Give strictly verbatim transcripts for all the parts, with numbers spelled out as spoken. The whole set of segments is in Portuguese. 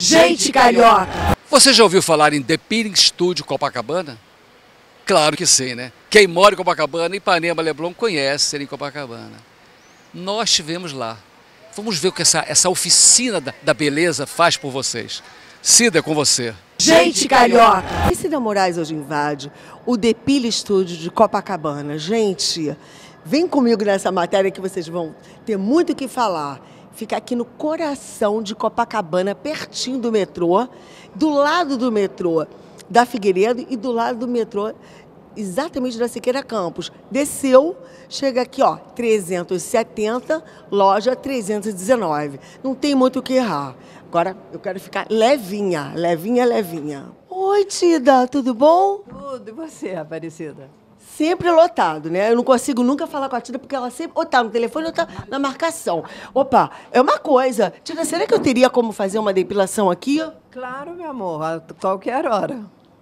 Gente carioca! Você já ouviu falar em The Peeling Studio Copacabana? Claro que sim, né? Quem mora em Copacabana, Ipanema, Leblon, conhece ser em Copacabana. Nós estivemos lá. Vamos ver o que essa, essa oficina da, da beleza faz por vocês. Cida, é com você. Gente carioca! E Cida Moraes hoje invade o The Peeling Studio de Copacabana. Gente, vem comigo nessa matéria que vocês vão ter muito o que falar. Fica aqui no coração de Copacabana, pertinho do metrô, do lado do metrô da Figueiredo e do lado do metrô exatamente da Siqueira Campos. Desceu, chega aqui, ó, trezentos e setenta, loja trezentos e dezenove. Não tem muito o que errar. Agora eu quero ficar levinha, levinha, levinha. Oi, Cida, tudo bom? Tudo, e você, Aparecida? Sempre lotado, né? Eu não consigo nunca falar com a Cida porque ela sempre ou tá no telefone ou tá na marcação. Opa, é uma coisa. Cida, será que eu teria como fazer uma depilação aqui? Claro, meu amor, a qualquer hora.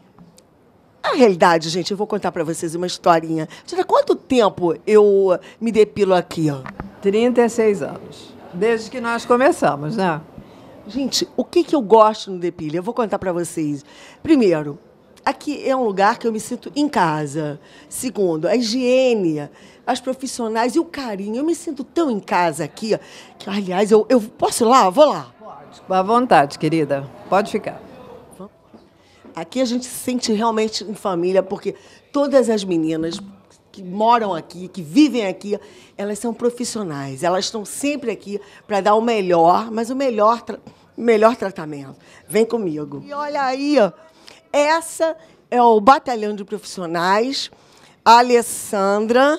A realidade, gente, eu vou contar pra vocês uma historinha. Cida, quanto tempo eu me depilo aqui, ó? trinta e seis anos. Desde que nós começamos, né? Gente, o que, que eu gosto no Depile? Eu vou contar pra vocês. Primeiro, aqui é um lugar que eu me sinto em casa. Segundo, a higiene, as profissionais e o carinho. Eu me sinto tão em casa aqui, que, aliás, eu, eu posso ir lá? Vou lá. Pode. À vontade, querida. Pode ficar. Aqui a gente se sente realmente em família, porque todas as meninas que moram aqui, que vivem aqui, elas são profissionais. Elas estão sempre aqui para dar o melhor, mas o melhor, tra melhor tratamento. Vem comigo. E olha aí, ó, essa é o batalhão de profissionais. A Alessandra.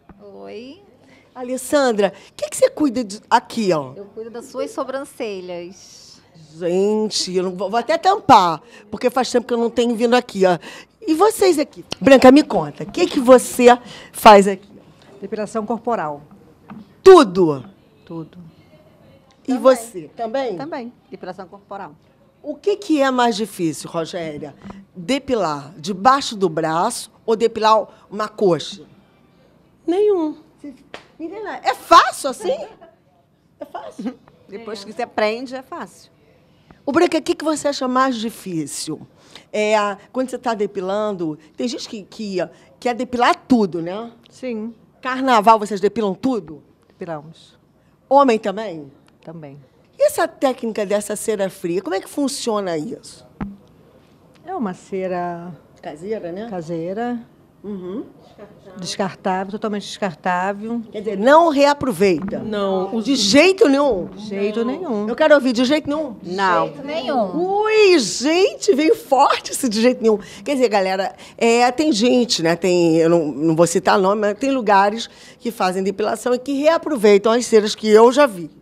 Oi. Alessandra, o que, que você cuida de... aqui, ó? Eu cuido das suas sobrancelhas. Gente, eu não vou, vou até tampar, porque faz tempo que eu não tenho vindo aqui, ó. E vocês aqui? Branca, me conta, o que, que você faz aqui? Depilação corporal. Tudo? Tudo. E você? Também? Também, depilação corporal. O que, que é mais difícil, Rogéria? Depilar debaixo do braço ou depilar uma coxa? Nenhum. Menina, é fácil assim? É fácil? Depois que você aprende, é fácil. O Branca, o que, que você acha mais difícil? É, quando você está depilando, tem gente que, que quer depilar tudo, né? Sim. Carnaval, vocês depilam tudo? Depilamos. Homem também? Também. E essa técnica dessa cera fria, como é que funciona isso? É uma cera Caseira, né? caseira, Uhum. descartável, totalmente descartável. Quer dizer, não reaproveita? Não. De jeito nenhum? De jeito nenhum. Eu quero ouvir de jeito nenhum? Não. De jeito nenhum. Ui, gente, veio forte esse de jeito nenhum. Quer dizer, galera, é, tem gente, né? Tem, eu não, não vou citar nome, mas tem lugares que fazem depilação e que reaproveitam as ceras que eu já vi.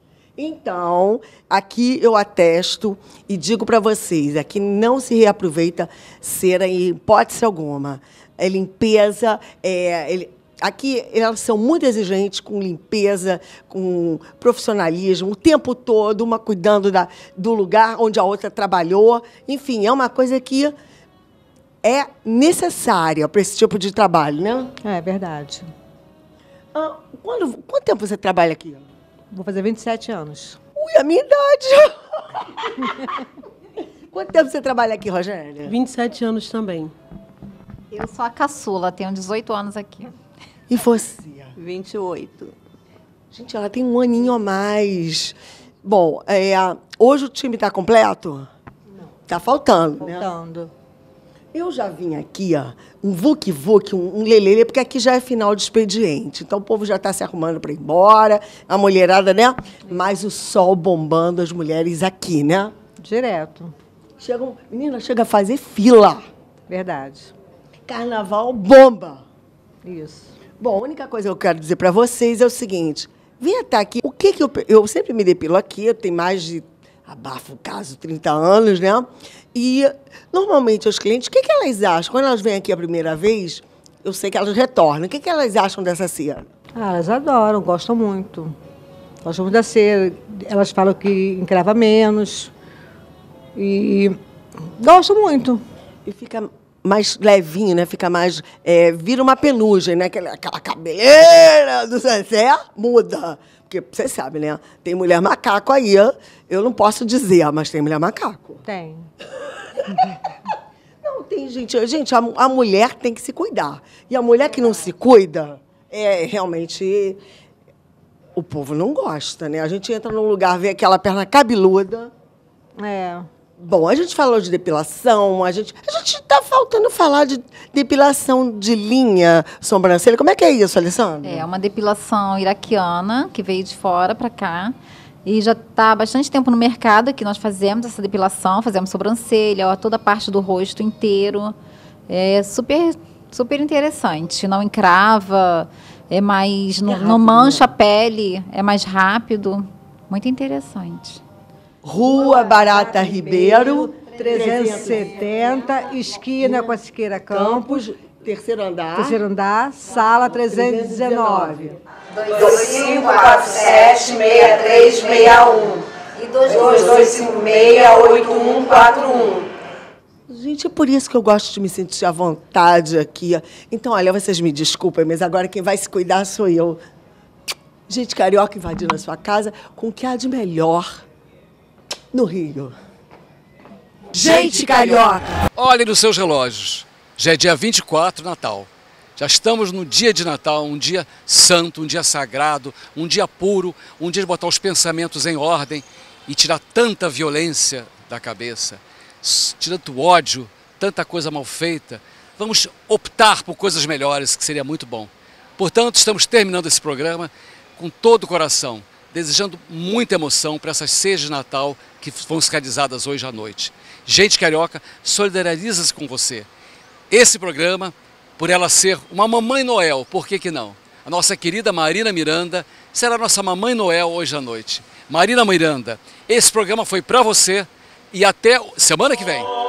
Então, aqui eu atesto e digo para vocês, aqui não se reaproveita cera em hipótese alguma. É limpeza, é, ele, aqui elas são muito exigentes com limpeza, com profissionalismo, o tempo todo, uma cuidando da, do lugar onde a outra trabalhou. Enfim, é uma coisa que é necessária para esse tipo de trabalho, né? É verdade. Ah, quando, quanto tempo você trabalha aqui? Vou fazer vinte e sete anos. Ui, a minha idade! Quanto tempo você trabalha aqui, Rogéria? vinte e sete anos também. Eu sou a caçula, tenho dezoito anos aqui. E você? vinte e oito. Gente, ela tem um aninho a mais. Bom, é, hoje o time está completo? Não. Está faltando, né? Faltando. Eu já vim aqui, ó, um vuc-vuc, um, um lelele, porque aqui já é final de expediente. Então o povo já está se arrumando para ir embora, a mulherada, né? Mas o sol bombando as mulheres aqui, né? Direto. Chegam, menina, chega a fazer fila. Verdade. Carnaval bomba. Isso. Bom, a única coisa que eu quero dizer para vocês é o seguinte: vem até aqui. O que que eu, eu sempre me depilo aqui, eu tenho mais de, abafo o caso, trinta anos, né? E, normalmente, os clientes, o que que elas acham? Quando elas vêm aqui a primeira vez, eu sei que elas retornam. O que que elas acham dessa cera? Ah, elas adoram, gostam muito. Gostam muito da cera. Elas falam que encrava menos. E gostam muito. E fica mais levinho, né? Fica mais... É, vira uma penugem, né? Aquela, aquela cabeleira do Zezé muda. Porque porque você sabe, né? Tem mulher macaco aí, eu não posso dizer, mas tem mulher macaco. Tem. Não, tem gente. Gente, a, a mulher tem que se cuidar. E a mulher que não se cuida, é realmente. O povo não gosta, né? A gente entra num lugar, vê aquela perna cabeluda. É. Bom, a gente falou de depilação, a gente a gente está faltando falar de depilação de linha, sobrancelha. Como é que é isso, Alessandra? É uma depilação iraquiana que veio de fora para cá e já está há bastante tempo no mercado que nós fazemos essa depilação, fazemos sobrancelha, ó, toda a parte do rosto inteiro. É super, super interessante, não encrava, é mais, não, É rápido, não mancha né? a pele, é mais rápido, muito interessante. Rua Barata Ribeiro, trezentos e setenta, esquina com a Siqueira Campos, terceiro andar. terceiro andar, sala trezentos e dezenove. dois cinco quatro sete, seis três seis um e dois dois cinco seis, oito um quatro um. Gente, é por isso que eu gosto de me sentir à vontade aqui. Então, olha, vocês me desculpem, mas agora quem vai se cuidar sou eu. Gente carioca invadindo a sua casa com o que há de melhor no Rio. Gente carioca. Olhem nos seus relógios. Já é dia vinte e quatro, Natal. Já estamos no dia de Natal, um dia santo, um dia sagrado, um dia puro, um dia de botar os pensamentos em ordem e tirar tanta violência da cabeça, tirar tanto ódio, tanta coisa mal feita. Vamos optar por coisas melhores, que seria muito bom. Portanto, estamos terminando esse programa com todo o coração, desejando muita emoção para essas ceias de Natal que vão ser realizadas hoje à noite. Gente carioca, solidariza-se com você. Esse programa, por ela ser uma Mamãe Noel, por que que não? A nossa querida Marina Miranda será a nossa Mamãe Noel hoje à noite. Marina Miranda, esse programa foi para você e até semana que vem.